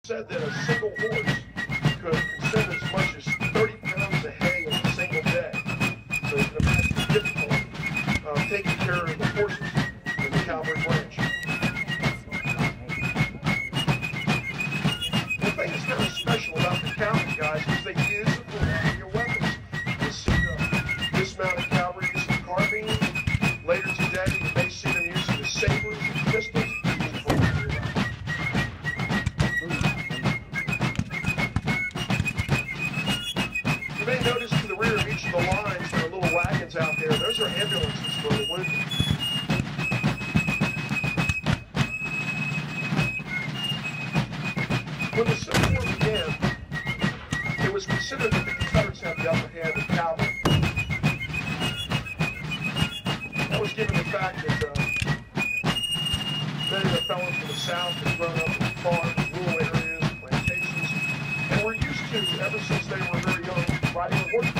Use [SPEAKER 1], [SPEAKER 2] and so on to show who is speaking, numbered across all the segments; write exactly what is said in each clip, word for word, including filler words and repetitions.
[SPEAKER 1] said that a single horse could consume as much as thirty pounds of hay in a single day. So you can imagine the difficulty of taking care of the horses in the Calvery branch. The thing that's kind of special about the Calvery guys is they use a variety of weapons. You see the dismounted cavalry using carbines. Later today, you may see them using the sabers and pistols. You may notice to the rear of each of the lines, there are little wagons out there. Those are ambulances for the wounded. When the Civil War began, it was considered that the Confederates had the upper hand of cavalry. That was given the fact that uh, many of the fellows from the South had grown up in farms, rural areas, plantations, and were used to, ever since they were very young, riding a horse.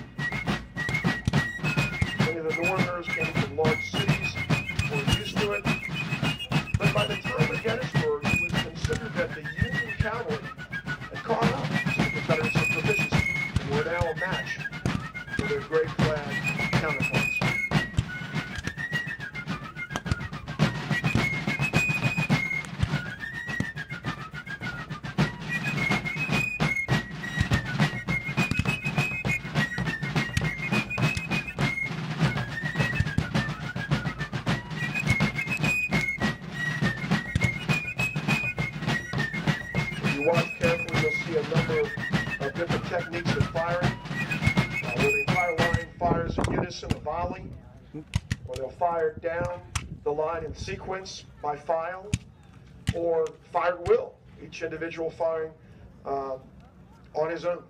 [SPEAKER 1] Many of the Northerners came from large cities, were used to it. But by the time of Gettysburg, it was considered that the Union cavalry had caught up to the Confederates in proficiency and were now a match for their gray-clad counterparts. If you watch carefully, you'll see a number of different techniques of firing, uh, where the entire line fires in unison, a volley, or they'll fire down the line in sequence by file, or fire at will, each individual firing uh, on his own.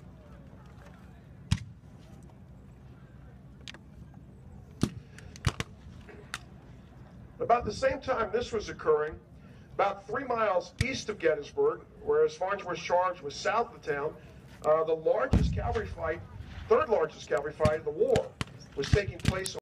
[SPEAKER 1] About the same time this was occurring, about three miles east of Gettysburg, whereas Farnsworth's charge was south of the town, uh, the largest cavalry fight, third largest cavalry fight of the war, was taking place